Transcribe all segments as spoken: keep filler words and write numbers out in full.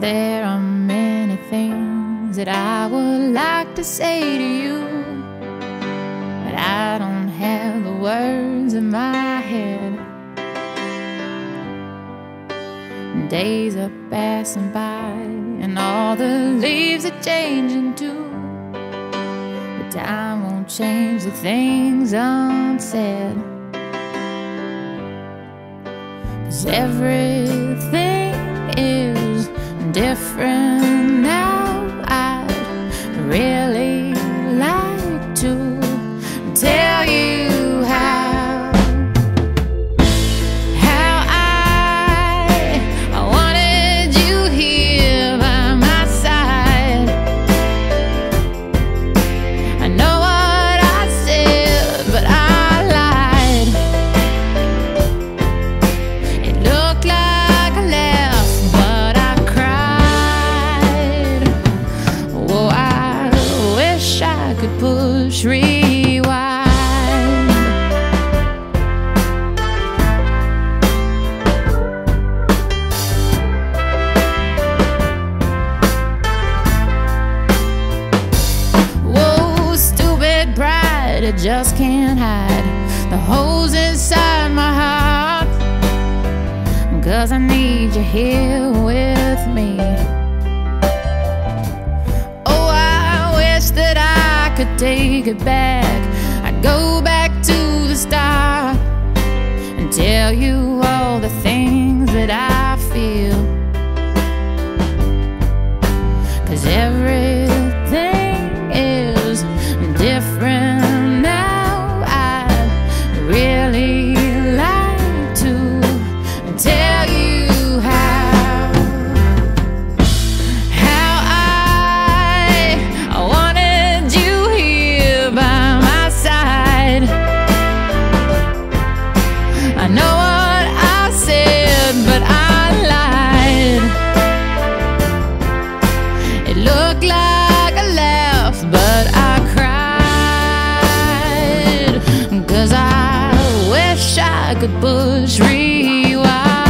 There are many things that I would like to say to you, but I don't have the words in my head. Days are passing by and all the leaves are changing too, but time won't change the things unsaid. 'Cause everything is different now. I'd really like to tell you how, how I, I wanted you here by my side. I know what I said, but I lied. It looked like a laugh, but I cried. Oh, I wish I could push rewind. Whoa, stupid pride, it just can't hide the holes inside my heart. 'Cause I need you here with me. Oh, I wish that I could take it back. I'd go back to the start and tell you all the things that I feel. 'Cause everything is different now. I'd really like to tell you how, how I, I wanted you here by my side. I know what I said, but I lied. It looked like a laugh, but I cried. 'Cause I wish I could push rewind.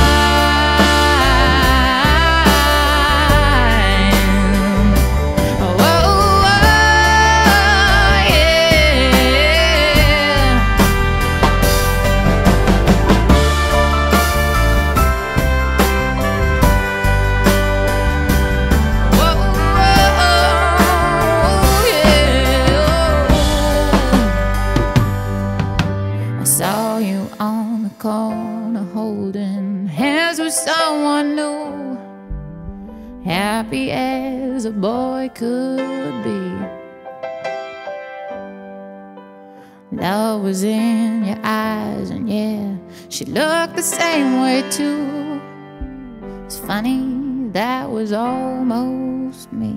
Oh, oh, yeah. Oh, oh, yeah. I saw you on the corner holding hands with someone new, happy as a boy could be. Love was in your eyes, and yeah, she looked the same way too. It's funny, that was almost me.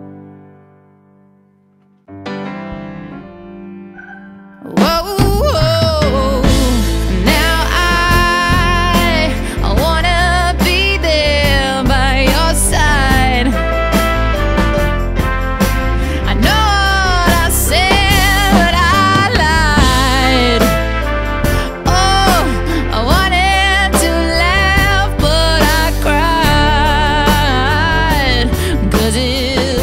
Whoa, whoa. Now I, I wanna be there by your side. I know what I said, but I lied. Oh, I wanted to laugh, but I cried. 'Cause it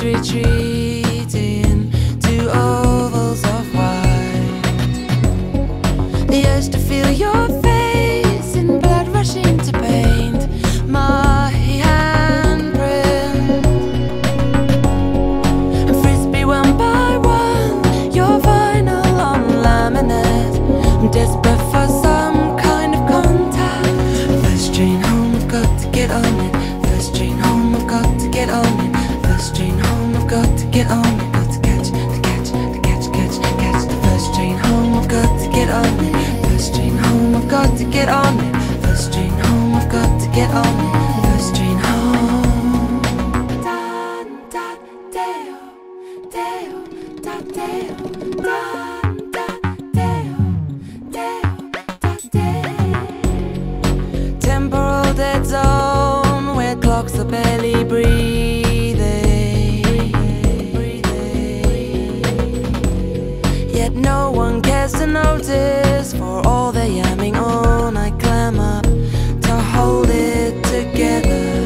retreating to ovals of white. The urge to feel your face in blood rushing to paint my handprint. And frisbee one by one, your vinyl on laminate. I'm desperate for some kind of contact. First train home, I've got to get on it. First train home, I've got to get on it. First train home, I've got to get on it. Got to catch, to catch, to catch, catch, catch the first train home. I've got to get on it. First train home, I've got to get on it. First train home, I've got to get on it. First train home. Da da deo, deo, da deo, da da deo, deo, da deo. Temporal dead zone where clocks are barely breathing. Yet no one cares to notice. For all the yamming on, I climb up to hold it together.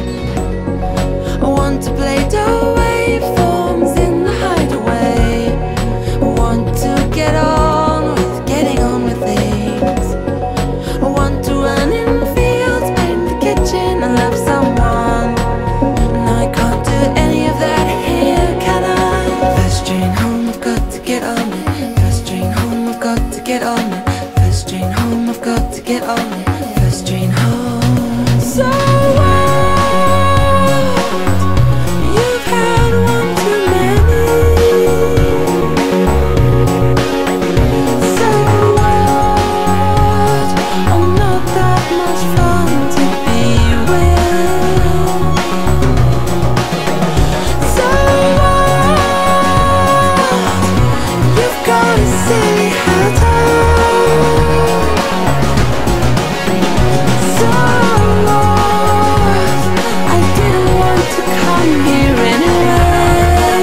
I want to play the waveforms in the hideaway. I want to get on with getting on with things. I want to run in fields, paint the kitchen and love someone. And I can't do any of that here, can I? First train home, I've got to get on it. First train home, I've got to get on it. First train home, I've got to get on it. First train home. So what? You've had one too many. So what? I'm not that much fun to be with. So what? You've got a silly hat on. So what? I didn't want to come here anyway.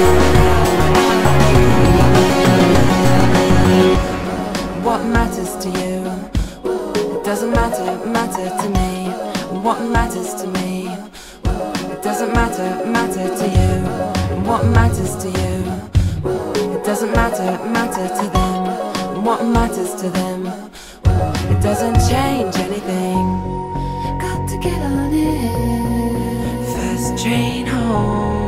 What matters to you? It doesn't matter, matter to me. What matters to me? It doesn't matter, matter to you. What matters to you? It doesn't matter, matter to them. What matters to them? It doesn't change anything. Got to get on it. First train home.